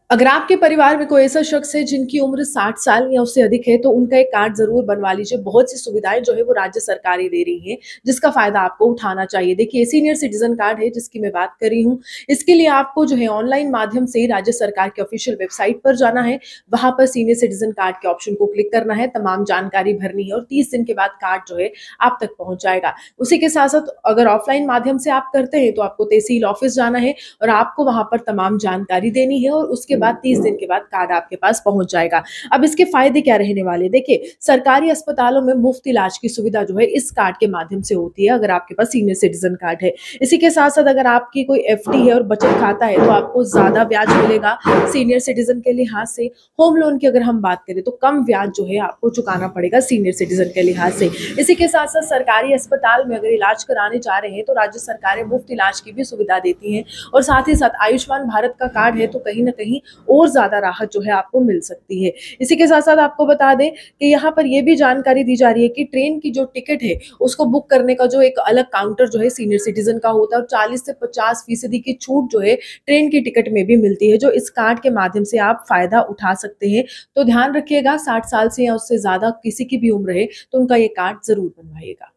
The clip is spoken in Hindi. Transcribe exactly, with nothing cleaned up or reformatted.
अगर आपके परिवार में कोई ऐसा शख्स है जिनकी उम्र साठ साल या उससे अधिक है, तो उनका एक कार्ड ज़रूर बनवा लीजिए। बहुत सी सुविधाएँ जो है वो राज्य सरकार ही दे रही है, जिसका फ़ायदा आपको उठाना चाहिए। देखिए, सीनियर सिटीज़न कार्ड है जिसकी मैं बात कर रही हूँ। इसके लिए आपको जो है ऑनलाइन माध्यम से राज्य सरकार की ऑफ़िशियल वेबसाइट पर जाना है। वहाँ पर सीनियर सिटीज़न कार्ड के ऑप्शन को क्लिक करना है, तमाम जानकारी भरनी है और तीस दिन के बाद कार्ड जो है आप तक पहुँच जाएगा। उसी के साथ-साथ अगर ऑफ़लाइन माध्यम से आप करते हैं, तो आपको तहसील ऑफ़िस जाना है और आपको वहाँ पर तमाम जानकारी देनी है और उसके बाद तीस दिन के बाद कार्ड आपके पास पहुँच जाएगा। अब इसके फ़ायदे क्या रहने वाले? देखिए, सरकारी अस्पतालों में मुफ़्त इलाज की सुविधा जो है इस कार्ड के माध्यम से होती है, अगर आपके पास सीनियर सिटीज़न कार्ड है। इसी के साथ-साथ अगर आपकी कोई एफडी है और बचत खाता है, तो आपको ज़्यादा ब्याज मिलेगा सीनियर सिटीज़न के लिहाज़ से। होम लोन की अगर हम बात करें, तो कम ब्याज जो है आपको चुकाना पड़ेगा सीनियर सिटीज़न के लिहाज़ से। इसी के साथ-साथ सरकारी अस्पताल में अगर इलाज कराने जा रहे हैं, तो राज्य सरकारें मुफ़्त इलाज की भी सुविधा देती हैं और साथ ही साथ आयुष्मान भारत का कार्ड है, तो कहीं न कहीं और ज़्यादा राहत जो है आपको मिल सकती है। इसी के साथ-साथ आपको बता दें कि यहाँ पर ये भी जानकारी दी जा रही है कि ट्रेन की जो टिकट है, उसको बुक करने का जो एक अलग काउंटर जो है सीनियर सिटीज़न का होता है और चालीस से पचास फ़ीसदी की छूट जो है ट्रेन की टिकट में भी मिलती है, जो इस कार्ड के माध्यम से आप फ़ायदा उठा सकते हैं। तो ध्यान रखिएगा, साठ साल से या उससे ज़्यादा किसी की भी उम्र है, तो उनका ये कार्ड ज़रूर बनवाइएगा।